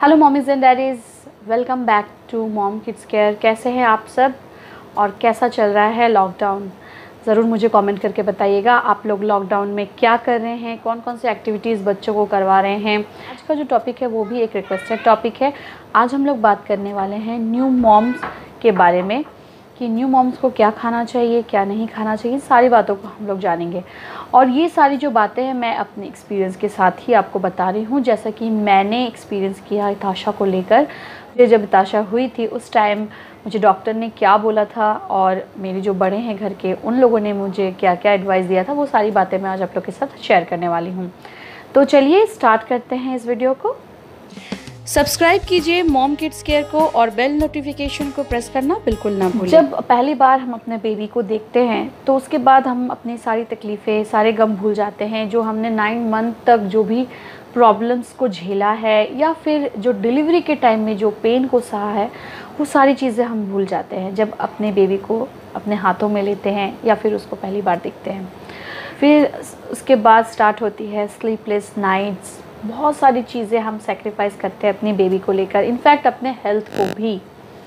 Hello mommies and daddies, welcome back to mom kids care. कैसे हैं आप सब और कैसा चल रहा है लॉकडाउन? ज़रूर मुझे कमेंट करके बताइएगा आप लोग लॉकडाउन में क्या कर रहे हैं, कौन कौन सी एक्टिविटीज़ बच्चों को करवा रहे हैं। आज का जो टॉपिक है वो भी एक रिक्वेस्टेड टॉपिक है। आज हम लोग बात करने वाले हैं न्यू मॉम्स के बारे में कि न्यू मॉम्स को क्या खाना चाहिए, क्या नहीं खाना चाहिए, सारी बातों को हम लोग जानेंगे। और ये सारी जो बातें हैं मैं अपने एक्सपीरियंस के साथ ही आपको बता रही हूँ, जैसा कि मैंने एक्सपीरियंस किया ताशा को लेकर। मुझे जब ताशा हुई थी उस टाइम मुझे डॉक्टर ने क्या बोला था और मेरे जो बड़े हैं घर के उन लोगों ने मुझे क्या क्या एडवाइस दिया था, वो सारी बातें मैं आज आप लोग के साथ शेयर करने वाली हूँ। तो चलिए स्टार्ट करते हैं इस वीडियो को। सब्सक्राइब कीजिए मॉम किड्स केयर को और बेल नोटिफिकेशन को प्रेस करना बिल्कुल ना भूलें। जब पहली बार हम अपने बेबी को देखते हैं तो उसके बाद हम अपनी सारी तकलीफ़ें, सारे गम भूल जाते हैं। जो हमने 9 मंथ तक जो भी प्रॉब्लम्स को झेला है या फिर जो डिलीवरी के टाइम में जो पेन को सहा है, वो सारी चीज़ें हम भूल जाते हैं जब अपने बेबी को अपने हाथों में लेते हैं या फिर उसको पहली बार देखते हैं। फिर उसके बाद स्टार्ट होती है स्लीपलेस नाइट्स। बहुत सारी चीज़ें हम सेक्रीफाइस करते हैं अपनी बेबी को लेकर, इनफैक्ट अपने हेल्थ को भी।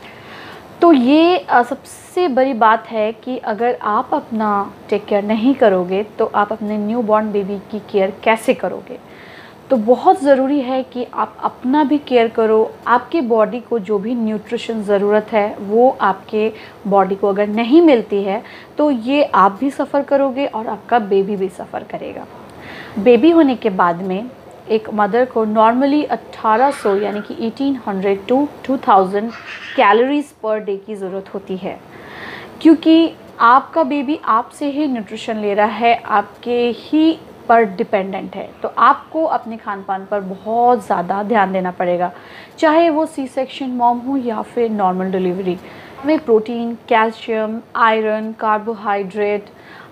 तो ये सबसे बड़ी बात है कि अगर आप अपना टेक केयर नहीं करोगे तो आप अपने न्यू बॉर्न बेबी की केयर कैसे करोगे। तो बहुत ज़रूरी है कि आप अपना भी केयर करो। आपके बॉडी को जो भी न्यूट्रिशन ज़रूरत है वो आपके बॉडी को अगर नहीं मिलती है तो ये आप भी सफ़र करोगे और आपका बेबी भी सफ़र करेगा। बेबी होने के बाद में एक मदर को नॉर्मली 1800 यानी कि 1800 टू 2000 कैलोरीज़ पर डे की ज़रूरत होती है, क्योंकि आपका बेबी आपसे ही न्यूट्रिशन ले रहा है, आपके ही पर डिपेंडेंट है। तो आपको अपने खान पान पर बहुत ज़्यादा ध्यान देना पड़ेगा, चाहे वो सी सेक्शन मॉम हो या फिर नॉर्मल डिलीवरी। हमें protein, calcium, iron, carbohydrate,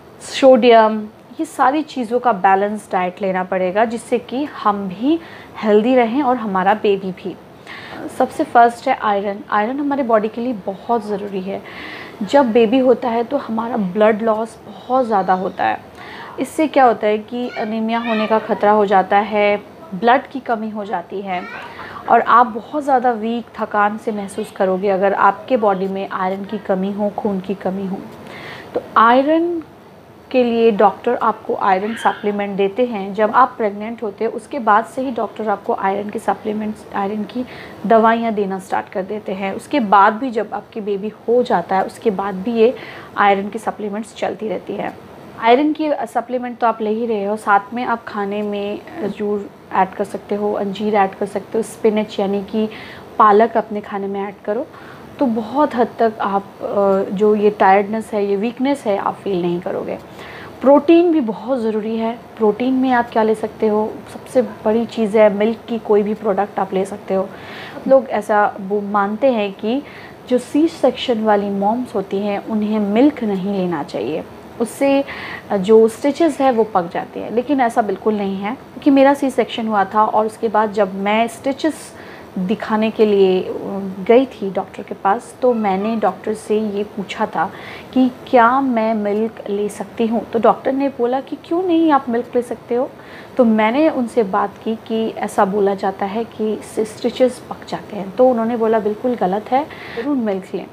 sodium, ये सारी चीज़ों का बैलेंस डाइट लेना पड़ेगा, जिससे कि हम भी हेल्दी रहें और हमारा बेबी भी। सबसे फर्स्ट है आयरन। आयरन हमारे बॉडी के लिए बहुत ज़रूरी है। जब बेबी होता है तो हमारा ब्लड लॉस बहुत ज़्यादा होता है। इससे क्या होता है कि एनीमिया होने का ख़तरा हो जाता है, ब्लड की कमी हो जाती है और आप बहुत ज़्यादा वीक, थकान से महसूस करोगे अगर आपके बॉडी में आयरन की कमी हो, खून की कमी हो। तो आयरन के लिए डॉक्टर आपको आयरन सप्लीमेंट देते हैं। जब आप प्रेग्नेंट होते हैं उसके बाद से ही डॉक्टर आपको आयरन के सप्लीमेंट्स, आयरन की दवाइयाँ देना स्टार्ट कर देते हैं। उसके बाद भी जब आपकी बेबी हो जाता है उसके बाद भी ये आयरन की सप्लीमेंट्स चलती रहती है। आयरन की सप्लीमेंट तो आप ले ही रहे हो, साथ में आप खाने में खजूर ऐड कर सकते हो, अंजीर ऐड कर सकते हो, स्पिनच यानी कि पालक अपने खाने में ऐड करो, तो बहुत हद तक आप जो ये टायर्डनेस है, ये वीकनेस है, आप फील नहीं करोगे। प्रोटीन भी बहुत ज़रूरी है। प्रोटीन में आप क्या ले सकते हो, सबसे बड़ी चीज़ है मिल्क की कोई भी प्रोडक्ट आप ले सकते हो। लोग ऐसा वो मानते हैं कि जो सी सेक्शन वाली मॉम्स होती हैं उन्हें मिल्क नहीं लेना चाहिए, उससे जो स्टिचेस है वो पक जाते हैं, लेकिन ऐसा बिल्कुल नहीं है। क्योंकि मेरा सी सेक्शन हुआ था और उसके बाद जब मैं स्टिचेस दिखाने के लिए गई थी डॉक्टर के पास, तो मैंने डॉक्टर से ये पूछा था कि क्या मैं मिल्क ले सकती हूँ। तो डॉक्टर ने बोला कि क्यों नहीं, आप मिल्क ले सकते हो। तो मैंने उनसे बात की कि ऐसा बोला जाता है कि इससे स्टिचेस पक जाते हैं, तो उन्होंने बोला बिल्कुल गलत है, ज़रूर मिल्क लें।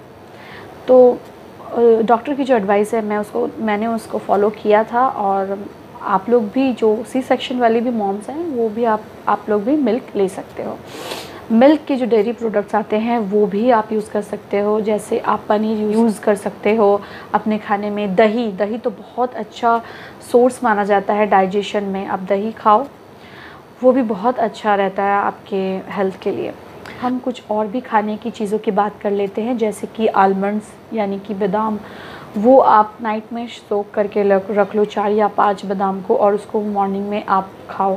तो डॉक्टर की जो एडवाइस है मैंने उसको फॉलो किया था। और आप लोग भी जो सी सेक्शन वाली भी मॉम्स हैं वो भी आप लोग भी मिल्क ले सकते हो। मिल्क के जो डेयरी प्रोडक्ट्स आते हैं वो भी आप यूज़ कर सकते हो, जैसे आप पनीर यूज़ कर सकते हो अपने खाने में। दही तो बहुत अच्छा सोर्स माना जाता है डाइजेशन में, आप दही खाओ, वो भी बहुत अच्छा रहता है आपके हेल्थ के लिए। हम कुछ और भी खाने की चीज़ों की बात कर लेते हैं, जैसे कि आलमंड्स यानी कि बादाम। वो आप नाइट में सोक करके रख लो 4 या 5 बादाम को, और उसको मॉर्निंग में आप खाओ।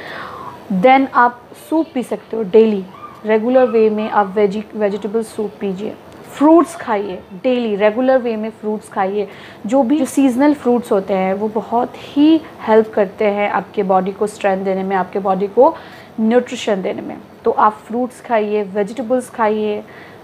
देन आप सूप पी सकते हो डेली, रेगुलर वे में आप वेजिटेबल सूप पीजिए। फ्रूट्स खाइए डेली, रेगुलर वे में फ्रूट्स खाइए। जो सीजनल फ्रूट्स होते हैं वो बहुत ही हेल्प करते हैं आपके बॉडी को स्ट्रेंथ देने में, आपके बॉडी को न्यूट्रिशन देने में। तो आप फ्रूट्स खाइए, वेजिटेबल्स खाइए,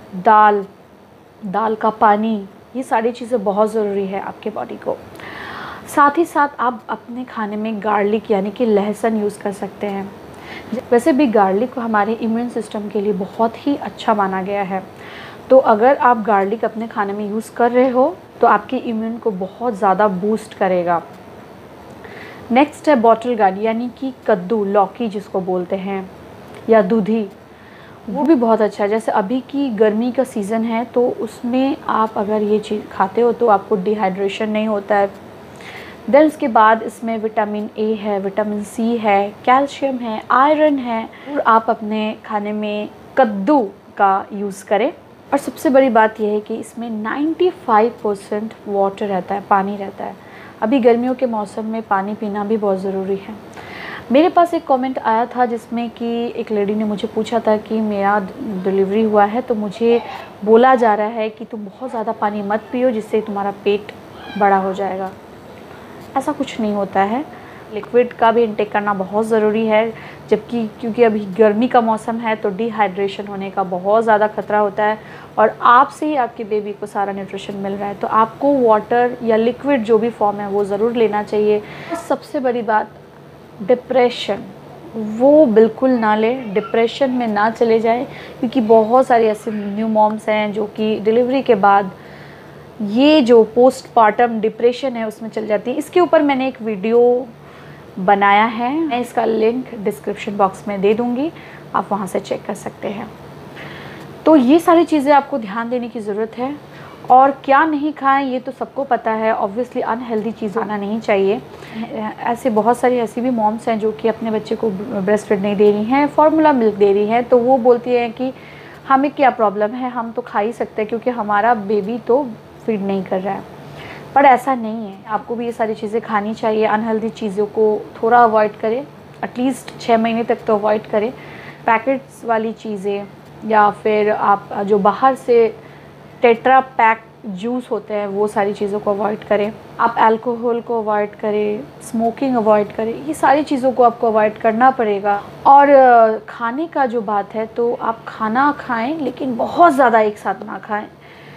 दाल का पानी, ये सारी चीज़ें बहुत ज़रूरी है आपके बॉडी को। साथ ही साथ आप अपने खाने में गार्लिक यानी कि लहसुन यूज़ कर सकते हैं। वैसे भी गार्लिक हमारे इम्यून सिस्टम के लिए बहुत ही अच्छा माना गया है। तो अगर आप गार्लिक अपने खाने में यूज़ कर रहे हो तो आपकी इम्यून को बहुत ज़्यादा बूस्ट करेगा। नेक्स्ट है बॉटल गार्ड, यानी कि कद्दू, लौकी जिसको बोलते हैं, या दूधी, वो भी बहुत अच्छा है। जैसे अभी की गर्मी का सीज़न है तो उसमें आप अगर ये चीज़ खाते हो तो आपको डिहाइड्रेशन नहीं होता है। देन उसके बाद इसमें विटामिन ए है, विटामिन सी है, कैल्शियम है, आयरन है। और आप अपने खाने में कद्दू का यूज़ करें। और सबसे बड़ी बात यह है कि इसमें 95% वाटर रहता है, पानी रहता है। अभी गर्मियों के मौसम में पानी पीना भी बहुत ज़रूरी है। मेरे पास एक कमेंट आया था जिसमें कि एक लेडी ने मुझे पूछा था कि मेरा डिलीवरी हुआ है तो मुझे बोला जा रहा है कि तुम बहुत ज़्यादा पानी मत पियो जिससे तुम्हारा पेट बड़ा हो जाएगा। ऐसा कुछ नहीं होता है। लिक्विड का भी इंटेक करना बहुत ज़रूरी है, जबकि क्योंकि अभी गर्मी का मौसम है तो डिहाइड्रेशन होने का बहुत ज़्यादा खतरा होता है। और आपसे ही आपके बेबी को सारा न्यूट्रिशन मिल रहा है तो आपको वाटर या लिक्विड जो भी फॉर्म है वो ज़रूर लेना चाहिए। सबसे बड़ी बात, डिप्रेशन, वो बिल्कुल ना ले, डिप्रेशन में ना चले जाए, क्योंकि बहुत सारी ऐसे न्यू मॉम्स हैं जो कि डिलीवरी के बाद ये जो पोस्टपार्टम डिप्रेशन है उसमें चल जाती है। इसके ऊपर मैंने एक वीडियो बनाया है, मैं इसका लिंक डिस्क्रिप्शन बॉक्स में दे दूँगी, आप वहाँ से चेक कर सकते हैं। तो ये सारी चीज़ें आपको ध्यान देने की ज़रूरत है। और क्या नहीं खाएं ये तो सबको पता है, ऑब्वियसली अनहेल्दी चीज़ आना नहीं चाहिए। ऐसे बहुत सारी ऐसी भी मॉम्स हैं जो कि अपने बच्चे को ब्रेस्ट फीड नहीं दे रही हैं, फार्मूला मिल्क दे रही हैं, तो वो बोलती हैं कि हमें क्या प्रॉब्लम है, हम तो खा ही सकते हैं क्योंकि हमारा बेबी तो फीड नहीं कर रहा है। पर ऐसा नहीं है, आपको भी ये सारी चीज़ें खानी चाहिए। अनहेल्दी चीज़ों को थोड़ा अवॉइड करें, एटलीस्ट 6 महीने तक तो अवॉइड करें। पैकेट्स वाली चीज़ें या फिर आप जो बाहर से टेट्रा पैक जूस होते हैं वो सारी चीज़ों को अवॉइड करें। आप अल्कोहल को अवॉइड करें, स्मोकिंग अवॉइड करें, ये सारी चीज़ों को आपको अवॉइड करना पड़ेगा। और खाने का जो बात है तो आप खाना खाएं लेकिन बहुत ज़्यादा एक साथ ना खाएं।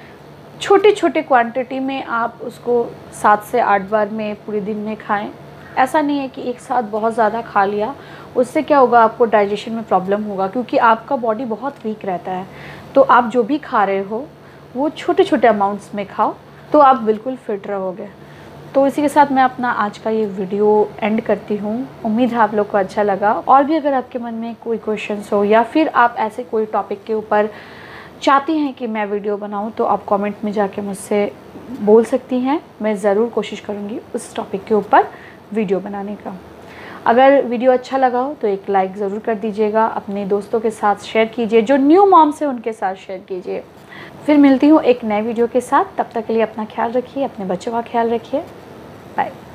छोटे छोटे क्वांटिटी में आप उसको 7 से 8 बार में पूरे दिन में खाएं। ऐसा नहीं है कि एक साथ बहुत ज़्यादा खा लिया, उससे क्या होगा, आपको डाइजेशन में प्रॉब्लम होगा क्योंकि आपका बॉडी बहुत वीक रहता है। तो आप जो भी खा रहे हो वो छोटे छोटे अमाउंट्स में खाओ तो आप बिल्कुल फिट रहोगे। तो इसी के साथ मैं अपना आज का ये वीडियो एंड करती हूँ। उम्मीद है आप लोग को अच्छा लगा। और भी अगर आपके मन में कोई क्वेश्चंस हो या फिर आप ऐसे कोई टॉपिक के ऊपर चाहती हैं कि मैं वीडियो बनाऊं तो आप कमेंट में जाके मुझसे बोल सकती हैं। मैं ज़रूर कोशिश करूँगी उस टॉपिक के ऊपर वीडियो बनाने का। अगर वीडियो अच्छा लगा हो तो एक लाइक ज़रूर कर दीजिएगा, अपने दोस्तों के साथ शेयर कीजिए, जो न्यू मॉम्स हैं उनके साथ शेयर कीजिए। फिर मिलती हूँ एक नए वीडियो के साथ, तब तक के लिए अपना ख्याल रखिए, अपने बच्चों का ख्याल रखिए। बाय।